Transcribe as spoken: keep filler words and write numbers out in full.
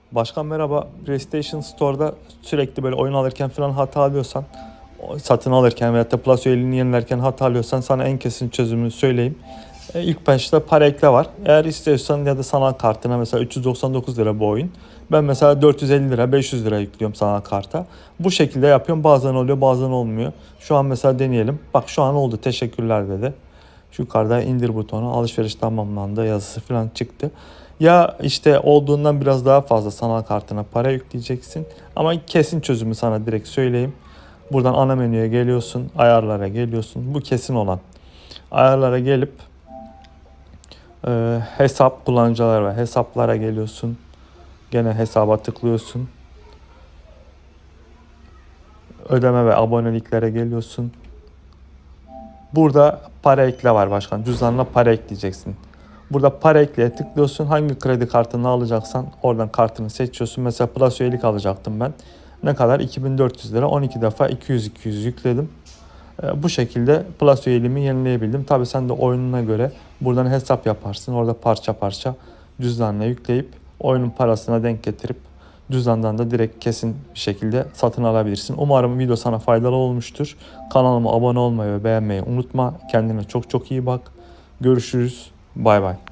Başkan merhaba. PlayStation Store'da sürekli böyle oyun alırken falan hata alıyorsan, satın alırken veyahut da Plus üyeliğini yenilerken hata alıyorsan sana en kesin çözümünü söyleyeyim. E, ilk başta para ekle var. Eğer istiyorsan ya da sanal kartına mesela üç yüz doksan dokuz lira bu oyun. Ben mesela dört yüz elli lira, beş yüz lira yüklüyorum sanal karta. Bu şekilde yapıyorum. Bazen oluyor, bazen olmuyor. Şu an mesela deneyelim. Bak şu an oldu. Teşekkürler dedi. Şu yukarıda indir butonu, alışveriş tamamlandı yazısı falan çıktı. Ya işte olduğundan biraz daha fazla sanal kartına para yükleyeceksin. Ama kesin çözümü sana direkt söyleyeyim. Buradan ana menüye geliyorsun, ayarlara geliyorsun. Bu kesin olan. Ayarlara gelip e, hesap kullanıcılar ve hesaplara geliyorsun. Gene hesaba tıklıyorsun. Ödeme ve aboneliklere geliyorsun. Burada para ekle var başkan. Cüzdanına para ekleyeceksin. Burada para ekleye tıklıyorsun. Hangi kredi kartını alacaksan oradan kartını seçiyorsun. Mesela Plus üyelik alacaktım ben. Ne kadar? iki bin dört yüz lira. on iki defa iki yüz iki yüz yükledim. Bu şekilde Plus üyeliğimi yenileyebildim. Tabi sen de oyununa göre buradan hesap yaparsın. Orada parça parça cüzdanına yükleyip oyunun parasına denk getirip cüzdandan da direkt kesin bir şekilde satın alabilirsin. Umarım video sana faydalı olmuştur. Kanalıma abone olmayı ve beğenmeyi unutma. Kendine çok çok iyi bak. Görüşürüz. Bay bay.